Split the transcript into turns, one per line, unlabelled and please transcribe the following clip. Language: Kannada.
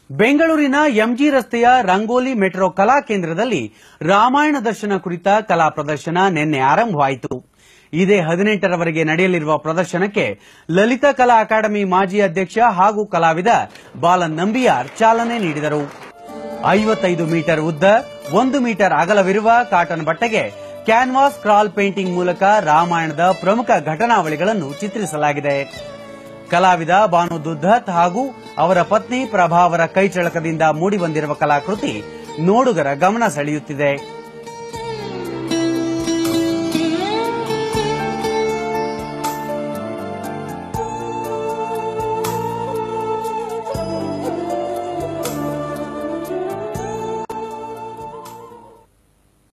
ಬೆಂಗಳೂರಿನ ಎಂಜಿ ರಸ್ತೆಯ ರಂಗೋಲಿ ಮೆಟ್ರೋ ಕಲಾ ಕೇಂದ್ರದಲ್ಲಿ ರಾಮಾಯಣ ದರ್ಶನ ಕುರಿತ ಕಲಾ ಪ್ರದರ್ಶನ ನಿನ್ನೆ ಆರಂಭವಾಯಿತು. ಇದೇ 18ರವರೆಗೆ ನಡೆಯಲಿರುವ ಪ್ರದರ್ಶನಕ್ಕೆ ಲಲಿತಾ ಕಲಾ ಅಕಾಡೆಮಿ ಮಾಜಿ ಅಧ್ಯಕ್ಷ ಹಾಗೂ ಕಲಾವಿದ ಬಾಲನ್ ನಂಬಿಯಾರ್ ಚಾಲನೆ ನೀಡಿದರು. 55 ಮೀಟರ್ ಉದ್ದ, 1 ಮೀಟರ್ ಅಗಲವಿರುವ ಕಾಟನ್ ಬಟ್ಟೆಗೆ ಕ್ಯಾನ್ವಾಸ್ ಕ್ರಾಲ್ ಪೇಂಟಿಂಗ್ ಮೂಲಕ ರಾಮಾಯಣದ ಪ್ರಮುಖ ಘಟನಾವಳಿಗಳನ್ನು ಚಿತ್ರಿಸಲಾಗಿದೆ. ಕಲಾವಿದ ಬಾನು ದುದ್ದತ್ ಹಾಗೂ ಅವರ ಪತ್ನಿ ಪ್ರಭಾ ಅವರ ಕೈಚಳಕದಿಂದ ಮೂಡಿಬಂದಿರುವ ಕಲಾಕೃತಿ ನೋಡುಗರ ಗಮನ ಸೆಳೆಯುತ್ತಿದೆ.